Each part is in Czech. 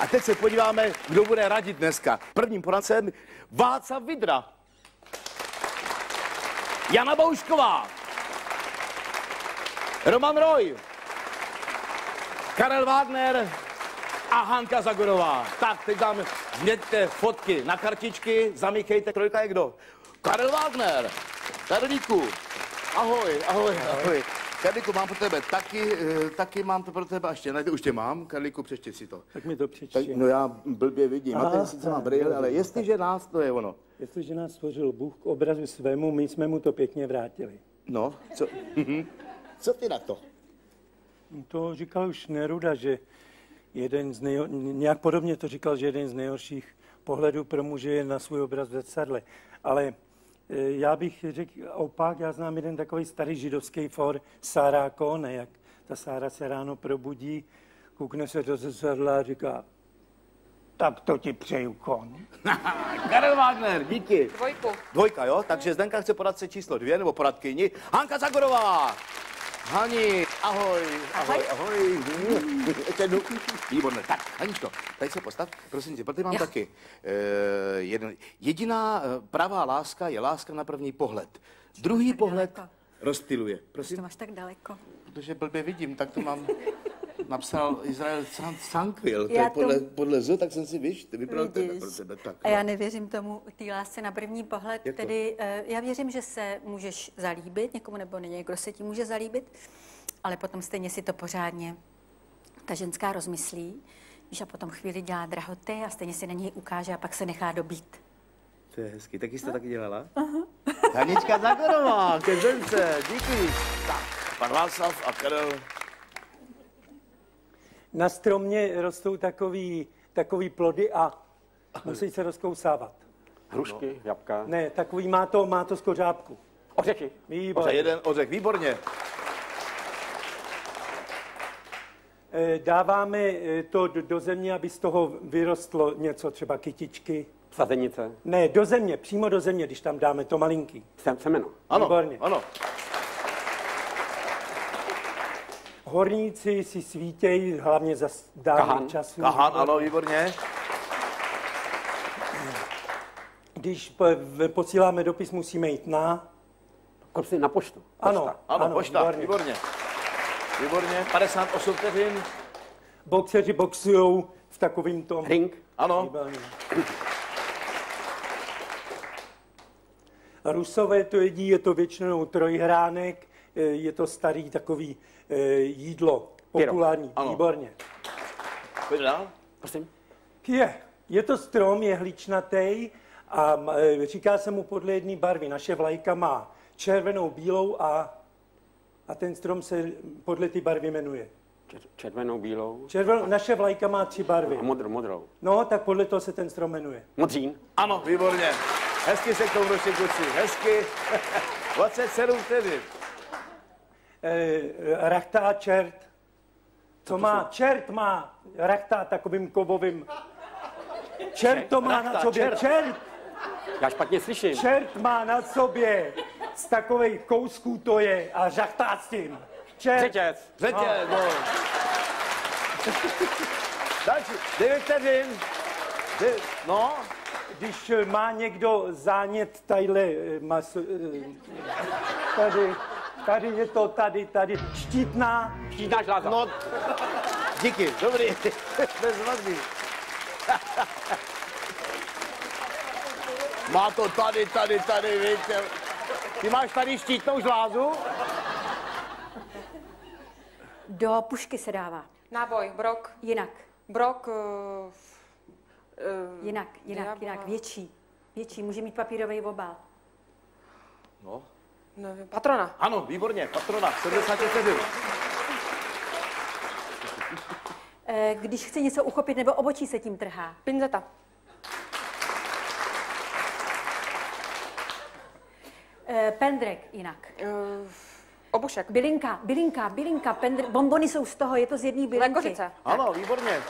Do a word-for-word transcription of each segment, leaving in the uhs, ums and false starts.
A teď se podíváme, kdo bude radit dneska. Prvním poradcem Václav Vidra, Jana Boušková, Roman Roy, Karel Wagner a Hanka Zagorová. Tak, teď dáme, změťte fotky na kartičky, zamíchejte. Trojka je kdo? Karel Wagner. Karlíku, ahoj, ahoj, ahoj. Karlíku, mám pro tebe taky, taky mám to pro tebe, ještě ne, už tě mám. Karlíku, přečti si to. Tak mi to přečti. No já blbě vidím, a ten sice má brýle, ale jestliže nás, to je ono. Jestliže nás stvořil Bůh k obrazu svému, my jsme mu to pěkně vrátili. No, co, co ty na to? To říkal už Neruda, že jeden z nejho, nějak podobně to říkal, že jeden z nejhorších pohledů pro muže je na svůj obraz v zrcadle. Ale já bych řekl opak, já znám jeden takový starý židovský for, Sára Kone, jak ta Sára se ráno probudí, koukne se do zrcadla a říká, tak to ti přeju, kon. Karel Wagner, díky. Dvojku. Dvojka, jo? Takže Zdenka chce poradce číslo dvě, nebo poradkyni. Hanka Zagorová. Hani, ahoj, ahoj, ahoj. ahoj. Výborné. Tak, Haničko, tady se postav, prosím tě, protože mám jo. taky. Uh, jeden, jediná uh, pravá láska je láska na první pohled. Druhý pohled daleko. Rozptyluje. Prosím? To máš tak daleko. Protože blbě vidím, tak to mám... Napsal Izrael Sankvil, to je podle, to... podle Z, tak jsem si, víš, ty vypral tebe pro tebe. Tak, a já nevěřím tomu, té lásce na první pohled, jak tedy uh, já věřím, že se můžeš zalíbit někomu, nebo někdo se ti může zalíbit, ale potom stejně si to pořádně ta ženská rozmyslí, víš, a potom chvíli dělá drahoty a stejně si na něj ukáže a pak se nechá dobít. To je hezký, taky jsi to taky dělala? Aha. Hanička Zagorová, ke žence, díky. Tak, pan Václav a Karel. Na stromě rostou takový, takový plody a musí se rozkousávat. Hrušky, no. Jabka. Ne, takový má to, má to skořápku. Ořechy. Výborně. Jeden ořech, výborně. Dáváme to do, do země, aby z toho vyrostlo něco, třeba kytičky. Sazenice. Ne, do země, přímo do země, když tam dáme to malinký. Sem, semeno. Ano, výborně. Ano. Horníci si svítějí, hlavně za dávných časů. Kahan, ano, výborně. Když posíláme dopis, musíme jít na... Na poštu. Pošta. Ano, ano, ano, pošta, výborně. výborně. Výborně, padesát osm vteřin. Boxeři boxujou v takovým tom... Ring. Ano. Výborně. Rusové to jedí, je to většinou trojhránek, je to starý takový jídlo, populární, ano. Výborně. Pojď dál. Prosím. Je, je to strom, je hličnatý a říká se mu podle jedné barvy. Naše vlajka má červenou, bílou a, a ten strom se podle ty barvy jmenuje. Červenou, bílou. Červenou, naše vlajka má tři barvy. A modrou, modrou. No, tak podle toho se ten strom jmenuje. Modřín. Ano, výborně. Hezky se k tomu došli, kluci. Hezky. dvacet sedm vteřin. Eh, rachtá čert. Co má? Čert má rachtá takovým kovovým. Čert to má na sobě. Čert. Já špatně slyším. Čert má na sobě. Z takových kousků to je a žachtá s tím. Čert. Řetěz. Řetěz, no. Další. Devět vteřin. No. Když má někdo zánět tadyhle maso, tady, tady je to, tady, tady, štítná. Štítná žláza. No, díky, dobrý, bez vazby. Má to tady, tady, tady, víte. Ty máš tady štítnou žlázu? Do pušky se dává. Náboj, brok. Jinak. Brok. Uh, uh, jinak, jinak, diabla. jinak, větší. Větší, může mít papírový obal. No. Nevím, patrona. Ano, výborně, patrona, sedmdesát vteřin. Když chce něco uchopit nebo obočí se tím trhá. Pinzeta. Pendrek jinak. Uh, obušek. Bylinka, bylinka, bylinka, pendr... bombony jsou z toho, je to z jedné bylinky. Lékořice. Ano, výborně.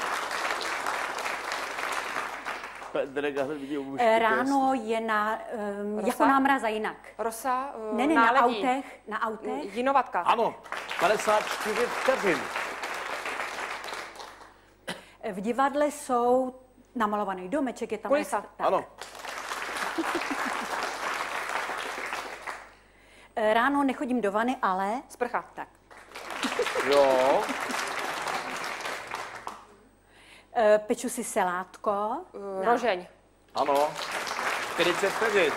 Pendrek, ale vidí obušky. Ráno je na, um, jako námraza jinak. Rosa, uh, ne, ne, na náledí. autech, na autech. Jinovatka. Ano, padesát čtyři vteřin. V divadle jsou namalovaný domeček, je tam... Kulisa. Tak. Ano. Ráno nechodím do vany, ale... Sprcha. Tak. Jo. Peču si selátko. Uh, rožeň. Ano. čtyřicet vteřin.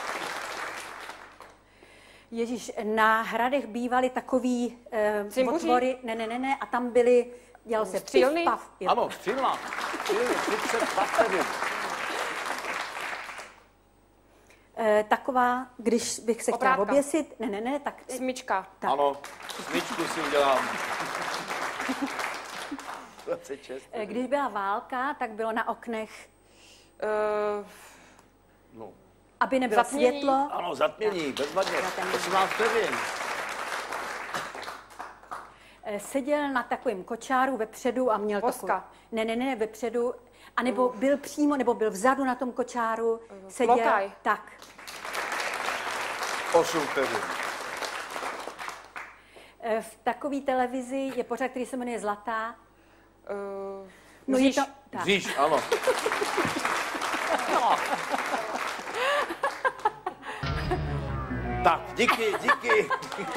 Ježíš, na hradech bývaly takový eh, Cimbuři? otvory, ne, ne, ne, ne, a tam byly, dělal se Střílny? pif, paf. Jo. Ano, střílna. třicet dva vteřin. Eh, taková, když bych se chtěla Oprátka. oběsit, ne, ne, ne, tak... Smyčka. tak. Ano, smyčku si udělám. dvacet šest. Eh, Když byla válka, tak bylo na oknech, Uh, No. aby nebylo Zatmění? světlo. Ano, zatmění, bezvadně. Zatmění. osmnáct vteřin. Eh, Seděl na takovém kočáru vepředu a měl Voska. takovou... Ne, ne, ne, vepředu. A nebo byl přímo, nebo byl vzadu na tom kočáru. Seděl, Lokaj. tak. osm vteřin. Eh, V takové televizi je pořad, který se jmenuje Zlatá. uh, No je Mříž. to... Tak. Dříž, ano. Tak, díky, díky.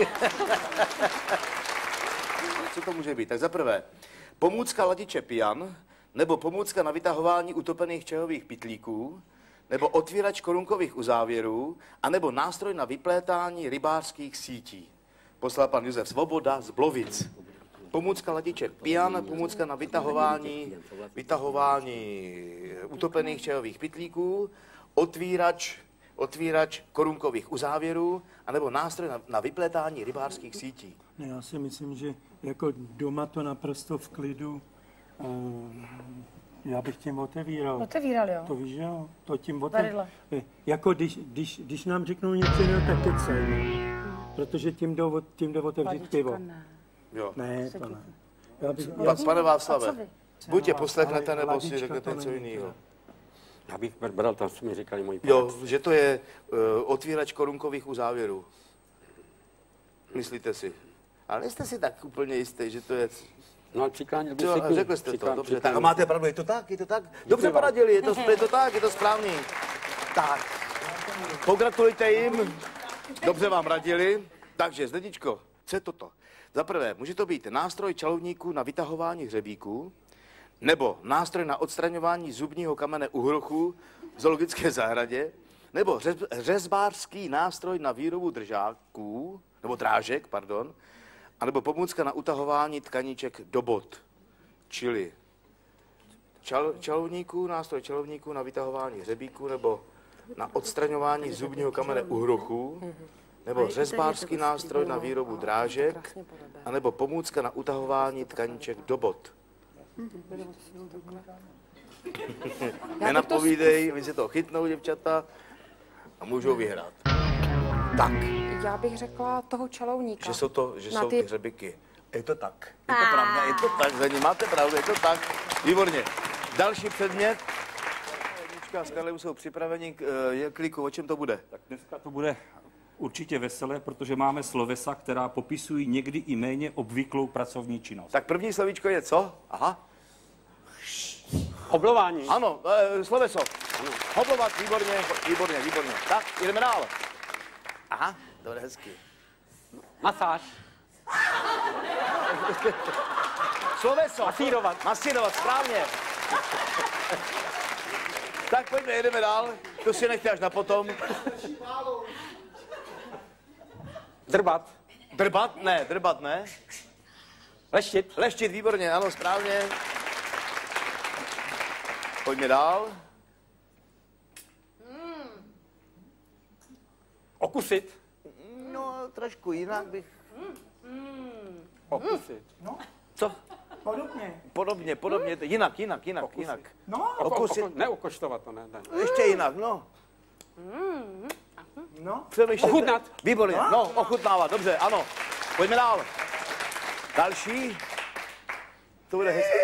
Co to může být? Tak za prvé, pomůcka ladiče pian, nebo pomůcka na vytahování utopených čajových pytlíků, nebo otvírač korunkových uzávěrů, anebo nástroj na vyplétání rybářských sítí. Poslal pan Josef Svoboda z Blovic. Pomůcka ladiče pian, pomůcka na vytahování, vytahování utopených čajových pytlíků, otvírač, otvírač korunkových uzávěrů, anebo nástroj na, na vyplétání rybářských sítí. Ne, já si myslím, že jako doma to naprosto v klidu, uh, já bych tím otevíral. Otevíral, jo. To víš, jo, to tím Varidla. otevíral. Jako když, když, když nám řeknou něco jiného, tak kecej, protože tím jdou, tím jdou otevřít pivo. Ne. Jo. Ne, to ne. Já bych, já, Pa, pane A co Václave, vy? buď je Ale poslechnete, nebo si ladička řeknete to něco není, jiného. Já bych bral to, co mi říkali moji Jo, poradci. že to je uh, otvírač korunkových uzávěrů. Myslíte si? Ale nejste si tak úplně jistý, že to je... No a přiklánil bych Co, se k ní. řekl jste to, Přiklán- dobře. Tak, přiklánil. a máte pravdu, je to tak, je to tak? Dobře vám. poradili, je to, je to tak, je to správný. Tak, pogratulujte jim, dobře vám radili. Takže, Zdeničko, co je toto? Za prvé, může to být nástroj čarovníků na vytahování hřebíků, nebo nástroj na odstraňování zubního kamene u hrochu v zoologické zahradě, nebo řez, řezbářský nástroj na výrobu držáků, nebo drážek, pardon, anebo pomůcka na utahování tkaníček do bod, čili čal, čalovníků, nástroj čalovníků na vytahování hřebíků, nebo na odstraňování zubního kamene u hrochu, nebo řezbářský nástroj na výrobu drážek, anebo pomůcka na utahování tkaníček do bod. Nenapovídej, oni se to chytnou, děvčata, a můžou vyhrát. Tak, Já bych řekla toho čalouníka. že jsou to, že Na jsou ty- hřebiky. Je to tak. Je to pravda, je to tak, Zeni, máte pravdu, je to tak. Výborně. Další předmět. Anička a s Karlem jsou připraveni k uh, kliku, o čem to bude? Tak dneska to bude určitě veselé, protože máme slovesa, která popisují někdy i méně obvyklou pracovní činnost. Tak první slovíčko je co? Aha. Oblování. Ano, e, sloveso. Hoblovat, výborně, výborně, výborně. Tak, jdeme dál. Aha, dobře, hezky. Masáž. Sloveso. Masírovat. Masírovat, správně. Tak pojďme, jedeme dál. To si nechte až na potom. Drbat. Drbat? Ne, drbat ne. Leštit. Leštit, výborně, ano, správně. Pojďme dál. Okusit. No, trošku jinak bych... Okusit. Co? Podobně. Podobně, podobně, jinak, jinak, jinak, jinak. No, Oko, Okusit. oko, neokoštovat to, ne, ne. Ještě jinak, no. no. Přemýšlejte. Ochutnat. Výborně, no, ochutnávat, dobře, ano. Pojďme dál. Další. To bude hezké.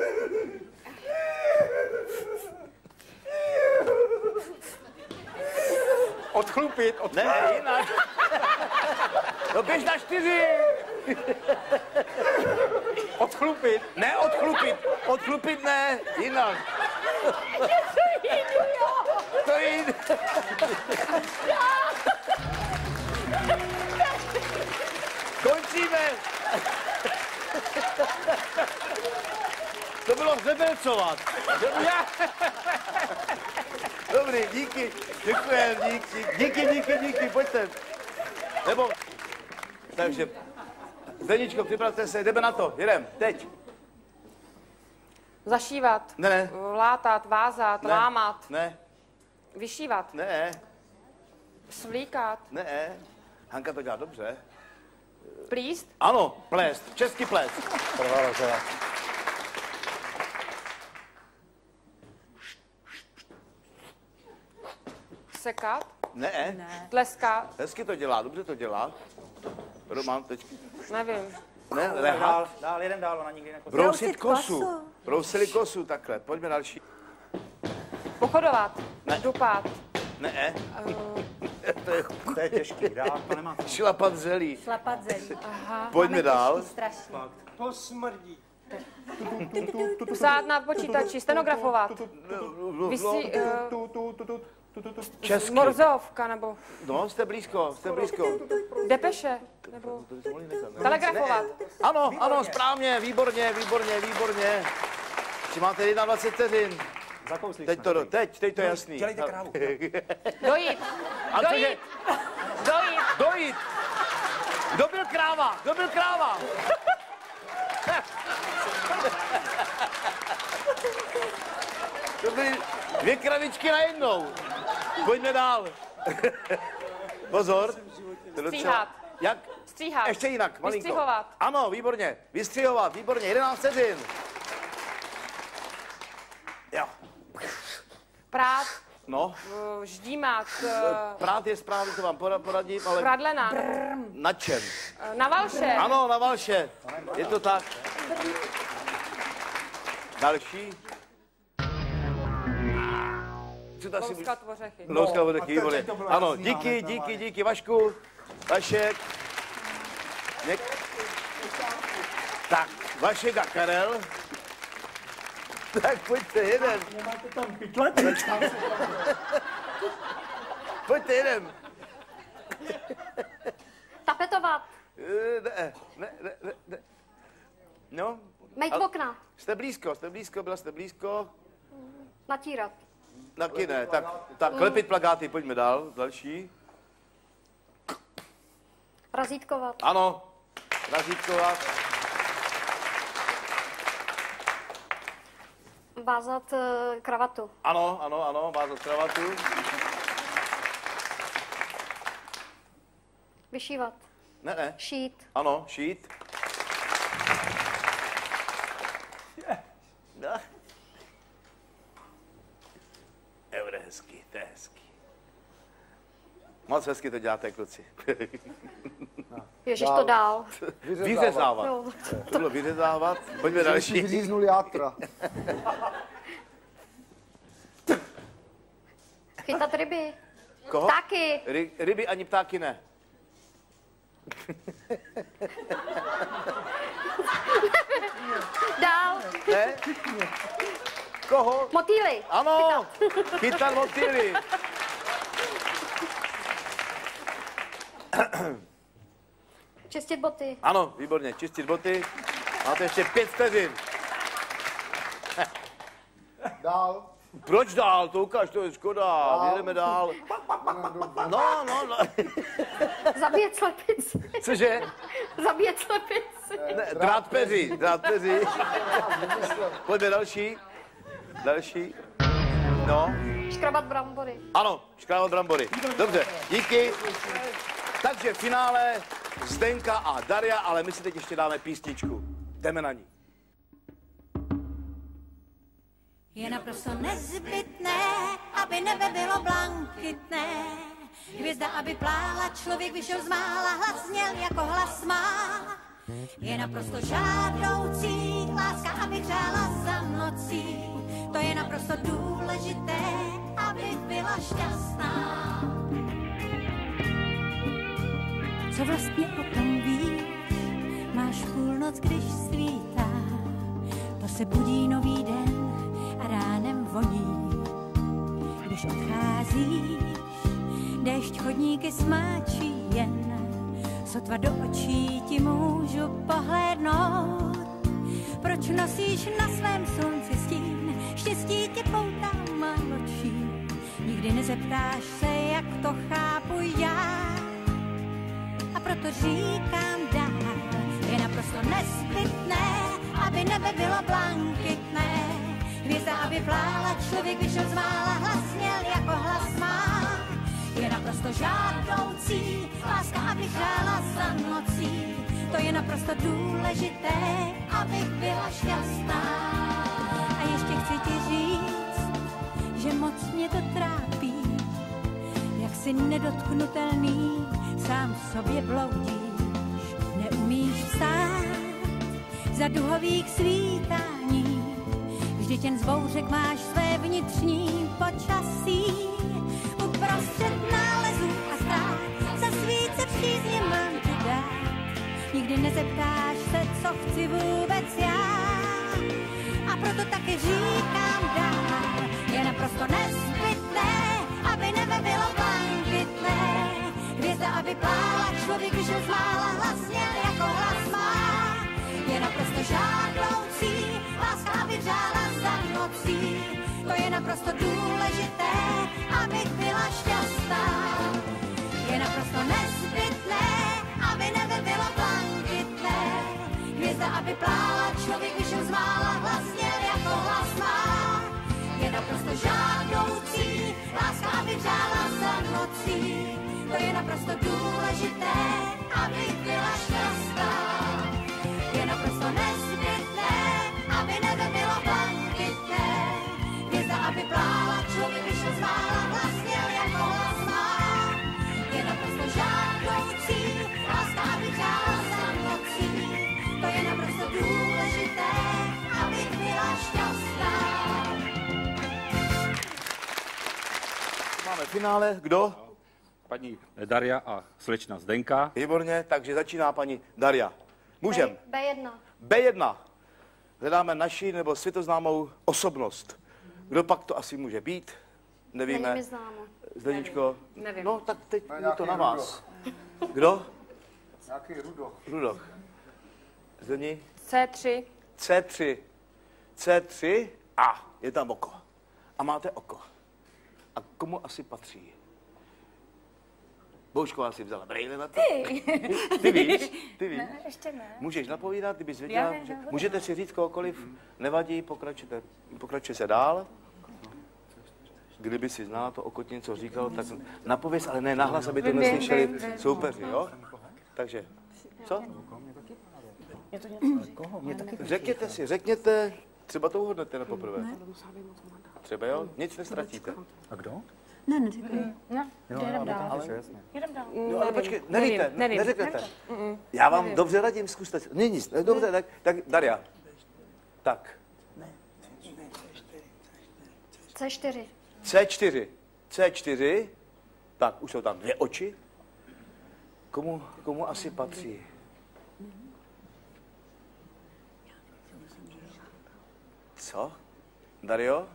Odchlupit. Od... Ne, jinak. No běž na čtyři. Odchlupit. Odchlupit. Ne odchlupit, odchlupit ne, jinak. To je jiný. Končíme. To bylo hřebelcovat. Dobrý, díky, děkujem, díky, díky, díky, díky, pojďte. Nebo, takže, Zdeničko, připravte se, jdeme na to, jedem, teď. Zašívat. Ne, ne. Látat, vázat, Ne. lámat. Ne, Vyšívat. ne, Svlíkat. ne, Hanka to dělá dobře. Plíst. Ano, plést, český plést. Sekat. Ne, Ne. Tleskat. hezky to dělá, dobře to dělá. Roman, teď. Nevím. Ne, Dál, lehat. dál, jeden dál, ona nikdy nekosil. Brousit Brousit kosu. kosu. Brousili kosu, takhle. Pojďme další. Pochodovat. Ne. Dupat. Ne, To je těžký, dál, to nemá. šlapat zelí. Šlapat zelí. Aha. Pojďme dál. Strašně. To smrdí. Psát na počítači. Stenografovat. Vysí... Uh, Česky. morzovka nebo No, jste blízko, jste blízko. depeše. Nebo telegrafovat. Ano, ano, správně, výborně, výborně, výborně. Či máte dvacet jedna vteřin. Zakousli Teď to, teď, teď to je jasný. Dělejte krávu. Dojít. A cože? Dojít. Dojít. Dojít. Kdo byl kráva? Kdo byl kráva? To byly dvě kravičky najednou. Pojďme dál. Pozor. To je docela- Stříhat. Jak? Stříhat. Ještě jinak, malinko. Vystřihovat. Ano, výborně. Vystřihovat, výborně. jedenáct vteřin. Jo. Prát. No, uh, Ždímat. uh, prát je správný, to vám pora- poradím, ale Pradlena. na čem? uh, Na valše. Ano, na valše. Je to tak. Další. Co to asi Louskat ořechy. Louska bude a výborně. teď to bylo Ano, jasný, díky, ale díky, díky, Vašku. Vašek. Něk... Tak, Vašek a Karel. Tak pojďte, jeden. Nemáte tam pytle? Pojďte, jeden. Tapetovat. Eh, Ne, ne, ne, ne, ne. No, Mejt Ale- okna. jste blízko, jste blízko, byla jste blízko. Natírat. Taky ne, tak, tak lepit plakáty, pojďme dál, další. Razítkovat. Ano, razítkovat. Vázat eh, kravatu. Ano, ano, ano, vázat kravatu. Vyšívat. Ne, ne, Šít. ano, šít. No. Eure, hezký, to je hezký. Moc hezky to děláte, kluci. Ježiš, to dál. Vyřezávat. Jo. To bylo vyřezávat. Pojďme další. Vyříznul játra. Chytat ryby. Koho? Ptáky. Ry, ryby ani ptáky ne. Dál. Ne? Koho? Motýly. Ano, chytat motýly. Čistit boty. Ano, výborně, čistit boty. Máte ještě pět vteřin. Dál. Proč dál? To ukáž, to je škoda. Jedeme dál. No, no, no. Zabíjet slepici. Cože? Zabíjet slepici. Ne, drát peří, drát peří. Pojďme další. Další. No, Škrabat brambory. ano, škrávat brambory. Dobře, díky. Takže v finále Zdenka a Daria, ale my si teď ještě dáme písničku. Jdeme na ní. Je naprosto nezbytné, aby nebe bylo blankitné. Hvězda, aby plála, člověk vyšel z mála, hlas zněl jako hlas má. Je naprosto žádoucí, láska, aby hřála za nocí. To je naprosto důležité, aby byla šťastná. Co vlastně o tom víš? Máš půlnoc, když svítá. se budí nový den a ránem voní. Když odcházíš, déšť chodníky smáčí jen, sotva do očí ti můžu pohlédnout. Proč nosíš na svém slunci stín, štěstí tě poutá málo čím. Nikdy nezeptáš se, jak to chápu já. A proto říkám dál, je naprosto nezbytné, aby nebe bylo blankitné. Hvězda, aby plála, člověk vyšel z mála, hlas měl jako hlas má. Je naprosto žádoucí, láska, aby hrála za nocí. To je naprosto důležité, abych byla šťastná. A ještě chci ti říct, že moc mě to trápí, jak jsi nedotknutelný, sám v sobě bloudíš. Neumíš vstát za duhových svítání, vždyť jen z bouřek máš své vnitřní počasí. Uprostřed nálezů a ztrát za svíce přízně mám ti dát. Nikdy nezeptáš se, co chci vůbec já. A proto taky říkám dál, je naprosto nezbytné, aby nebe bylo blankitné. Hvězda, aby plála, člověk vyšel z mála, hlas měl jako hlas má. Je naprosto žádoucí, láska, aby vřála za nocí. To je naprosto důležité, abych byla šťastná. Je naprosto nezbytné, aby nebe bylo blankitné. Hvězda, aby plála, člověk vyšel z mála, hlas měl jako hlas má. Je naprosto žádoucí, láska, aby vřála za nocí. To je naprosto důležité, abych byla šťastná. Je naprosto nezbytné, aby nebe bylo blankitné. Hvězda, aby plála, člověk vyšel z mála, hlas měl jako hlas má. Je naprosto žádoucí, láska, aby vřála za nocí. To je naprosto důležité, abych byla šťastná. Máme finále. Kdo? Paní Daria a slečna Zdenka. Výborně, takže začíná paní Daria. Můžem. B jedna. bé jedna. Hledáme naši nebo světoznámou osobnost. Kdo pak to asi může být? Nevíme. Není mi známo. Zdeničko? Nevím. No, tak teď je to na vás. Kdo? Nějaký Rudoch. Rudoch. Zdeni? C tři. cé tři. cé tři. A, je tam oko. A máte oko. A komu asi patří? Boušková si vzala brejle na to. Ty. Ty víš? Ty víš? Ne, ještě ne. Můžeš napovídat, kdybys věděla. Já Může, ne, můžete si říct kohokoliv, nevadí, pokračujte, pokračuje se dál. Kdyby si znala to okotně, co říkal, tak napověz, ale ne nahlas, aby to Vím, neslyšeli vím, vím. soupeři, jo? Takže, co? Řekněte si, řekněte, třeba to uhodnete na poprvé. Třeba jo, nic nestratíte. A kdo? Ne, neříkej. No, jedem dál. Jedem dál. No ale počkej, nevíte, nevím. neřeknete. Já vám dobře radím, zkuste si. Není nic, dobře, tak, tak Daria. Tak, C čtyři. cé čtyři. cé čtyři, tak už jsou tam dvě oči. Komu, komu asi patří? Co? Dario?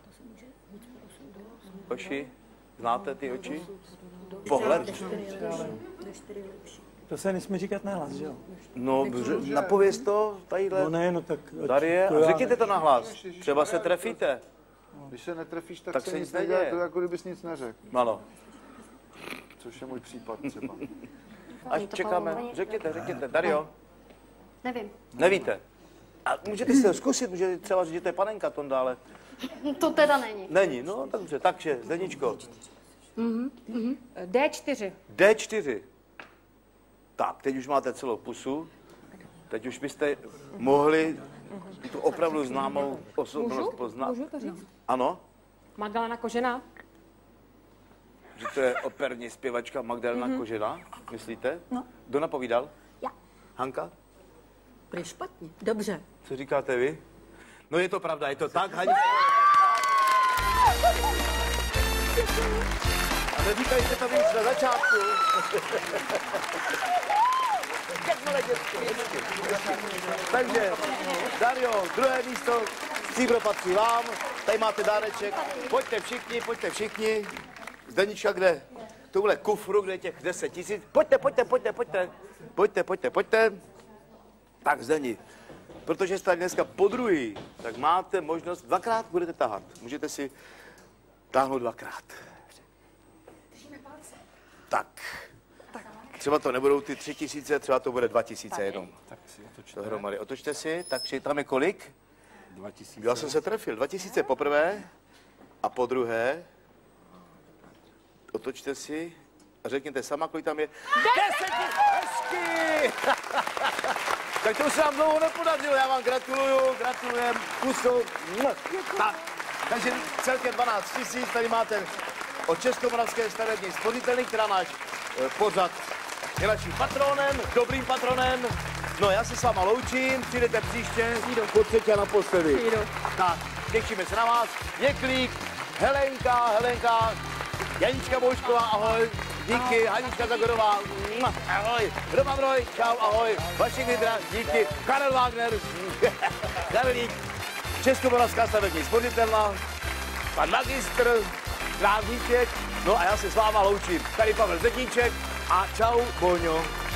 Oči? Znáte ty oči? Pohled? To se nesmí říkat nahlas, že jo? No, ř- napověz to tadyhle. No ne, no tak... Darie, to a já řekněte ne. to nahlas. Třeba se trefíte. Když se netrefíš, tak, Tak se se nic nic neděje. neděje. To je jako kdybys nic neřekl. Ano. Což je můj případ třeba. Až čekáme. Řekněte, řekněte. Dario, Nevím. nevíte. A můžete si to zkusit, můžete třeba říct, že to je panenka Tonda, ale To teda není. není. No, dobře, takže, Zdeničko. D čtyři. dé čtyři. Tak, teď už máte celou pusu. Teď už byste mohli tu opravdu známou osobnost poznat. Můžu to říct? Ano, Magdalena Kožená. že to je operní zpěvačka Magdalena mm-hmm. Kožená, myslíte? No. Kdo napovídal? Já. Hanka? Prý špatně. Dobře. Co říkáte vy? No je to pravda, je to tak, Hani? A neříkajte to víc na začátku. Jakmile dětky, dětky. Takže Dario, druhé místo, stříbro patří vám, tady máte dáreček. Pojďte všichni, pojďte všichni. Zdenička, kde? Tuhle kufru, kde je těch deset tisíc. Pojďte, pojďte, pojďte, pojďte. Pojďte, pojďte, pojďte. Tak Zdeni, protože jste tady dneska podruhý, tak máte možnost, dvakrát budete tahat. Můžete si táhnout dvakrát. Tak. Třeba to nebudou ty tři tisíce, třeba to bude dva tisíce jenom. Tak si otočte. Dohromady. Otočte si, takže tam je kolik? Dva tisíce. Já jsem se trefil. Dva tisíce poprvé a po druhé. Otočte si a řekněte sama, kolik tam je. Deset tisíc! Hezky! Tak to se vám dlouho nepodařilo, já vám gratuluju, gratulujem, kusu. Tak, takže celkem dvanáct tisíc, tady máte od Českomoravské stavební spořitelny, která náš eh, pořad je naším patronem, dobrým patronem. No já se s váma loučím, přijdete příště, po třetí a naposledy. Přijdu. Tak, těšíme se na vás. Něklík, Helenka, Helenka, Janička Boušková, ahoj. Díky, Hanička Zagorová, ahoj. Roman Roj, čau, ahoj. Vašek Vidra, díky. Karel Wagner, Karelík, Českomoravská stavební spořitelna, pan magistr, Krávníček, no a já se s váma loučím. Tady Pavel Zedníček a čau, Boňo.